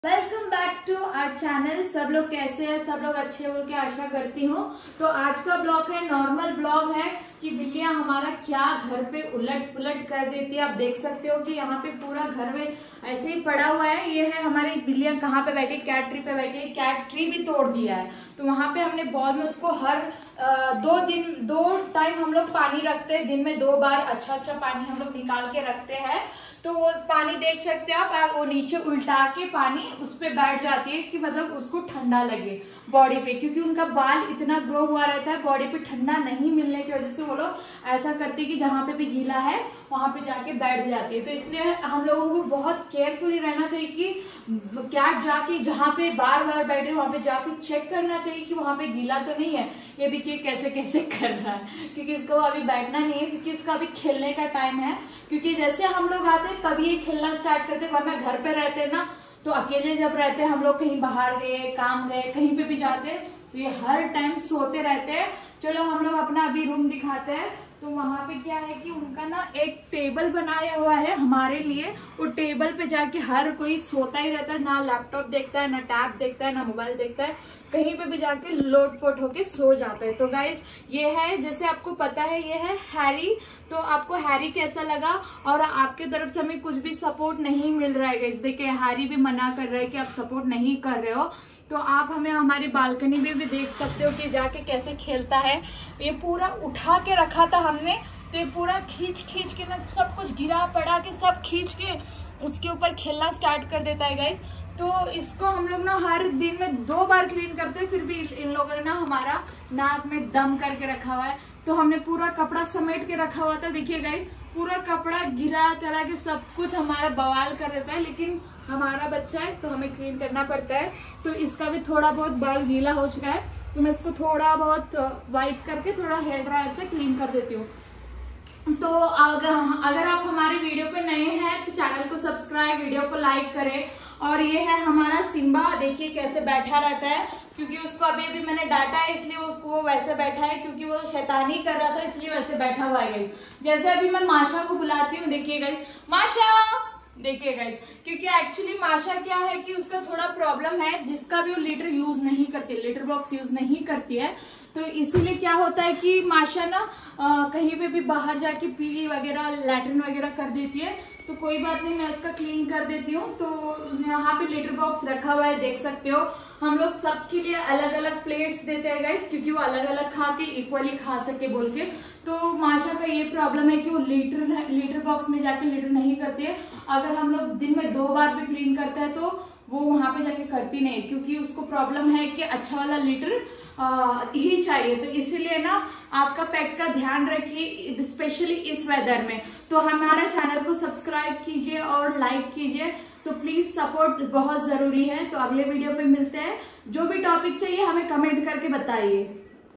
Welcome back to our channel. सब लोग कैसे हैं? सब लोग अच्छे हो के आशा करती हूँ। तो आज का ब्लॉग है, नॉर्मल ब्लॉग है कि बिल्लियां हमारा क्या घर पे उलट पुलट कर देती है। आप देख सकते हो कि यहाँ पे पूरा घर में ऐसे ही पड़ा हुआ है। ये है हमारी बिल्लियां कहाँ पे बैठी, कैट ट्री पे बैठी है। कैट ट्री भी तोड़ दिया है, तो वहां पे हमने बॉल में उसको हर 2 टाइम हम लोग पानी रखते हैं। दिन में 2 बार अच्छा पानी हम लोग निकाल के रखते हैं। तो वो पानी देख सकते हैं आप, वो नीचे उल्टा के पानी उस पे बैठ जाती है कि मतलब उसको ठंडा लगे बॉडी पे, क्योंकि उनका बाल इतना ग्रो हुआ रहता है। बॉडी पे ठंडा नहीं मिलने की वजह से वो लोग ऐसा करती है कि जहाँ पे भी गीला है वहां पे जाके बैठ जाती है। तो इसलिए हम लोगों को बहुत केयरफुली रहना चाहिए कि कैट जाके जहाँ पे बार बार बैठे वहां पे जाके चेक करना चाहिए कि वहां पे गीला तो नहीं है। ये देखिए कैसे कैसे कर रहा है, क्योंकि इसको अभी बैठना नहीं है, क्योंकि इसका अभी खेलने का टाइम है। क्योंकि जैसे हम लोग आते हैं तभी ये खेलना स्टार्ट करते, वरना घर पे रहते हैं ना, तो अकेले जब रहते हैं हम लोग, कहीं बाहर गए, काम गए, कहीं पे भी जाते हैं, तो ये हर टाइम सोते रहते हैं। चलो हम लोग अपना अभी रूम दिखाते हैं। तो वहां पे क्या है कि उनका ना एक टेबल बनाया हुआ है हमारे लिए। वो टेबल पे जाके हर कोई सोता ही रहता है, ना लैपटॉप देखता है, ना टैब देखता है, ना मोबाइल देखता है, कहीं पे भी जाके लोटपोट होके सो जाता है। तो गाइस ये है, जैसे आपको पता है, ये है हैरी। तो आपको हैरी कैसा लगा? और आपके तरफ से हमें कुछ भी सपोर्ट नहीं मिल रहा है गाइस। देखिए हैरी भी मना कर रहा है कि आप सपोर्ट नहीं कर रहे हो। तो आप हमें हमारी बालकनी में भी देख सकते हो कि जाके कैसे खेलता है। ये पूरा उठा के रखा था हमने, तो ये पूरा खींच के ना सब कुछ गिरा पड़ा के सब खींच के उसके ऊपर खेलना स्टार्ट कर देता है गाइस। तो इसको हम लोग ना हर दिन में 2 बार क्लीन करते हैं, फिर भी इन लोगों ने ना हमारा नाक में दम करके रखा हुआ है। तो हमने पूरा कपड़ा समेट के रखा हुआ था। देखिए गाइस, पूरा कपड़ा गिरा करा के सब कुछ हमारा बवाल कर देता है, लेकिन हमारा बच्चा है तो हमें क्लीन करना पड़ता है। तो इसका भी थोड़ा बहुत बाल गीला हो चुका है, तो मैं इसको थोड़ा बहुत वाइप करके थोड़ा हेयर ड्रायर से क्लीन कर देती हूँ। तो अगर आप हमारे वीडियो पे नए हैं तो चैनल को सब्सक्राइब, वीडियो को लाइक करें। और ये है हमारा सिम्बा, देखिए कैसे बैठा रहता है, क्योंकि उसको अभी मैंने डांटा है इसलिए उसको वो वैसे बैठा है, क्योंकि वो शैतानी कर रहा था इसलिए वैसे बैठा हुआ है गाइस। जैसे अभी मैं माशा को बुलाती हूँ, देखिए गाइस, माशा, देखिए गाइस, क्योंकि एक्चुअली माशा क्या है कि उसका थोड़ा प्रॉब्लम है, जिसका भी वो लीटर यूज नहीं करती, लीटर बॉक्स यूज नहीं करती है। तो इसीलिए क्या होता है कि माशा ना कहीं पे भी बाहर जाके पीली वगैरह, लैट्रिन वगैरह कर देती है। तो कोई बात नहीं, मैं उसका क्लीन कर देती हूँ। तो यहाँ पे लीटर बॉक्स रखा हुआ है, देख सकते हो। हम लोग सबके लिए अलग अलग प्लेट्स देते हैं गाइस, क्योंकि वो अलग अलग खा के इक्वली खा सके बोल के। तो माशा का ये प्रॉब्लम है कि वो लीटर बॉक्स में जाके लीटर नहीं करती है। अगर हम लोग दिन में 2 बार भी क्लीन करते हैं तो वो वहां पे जाके करती नहीं, क्योंकि उसको प्रॉब्लम है कि अच्छा वाला लीटर ही चाहिए। तो इसीलिए ना आपका पेट का ध्यान रखिए, स्पेशली इस वेदर में। तो हमारा चैनल को सब्सक्राइब कीजिए और लाइक कीजिए। सो प्लीज सपोर्ट बहुत जरूरी है। तो अगले वीडियो पे मिलते हैं। जो भी टॉपिक चाहिए हमें कमेंट करके बताइए।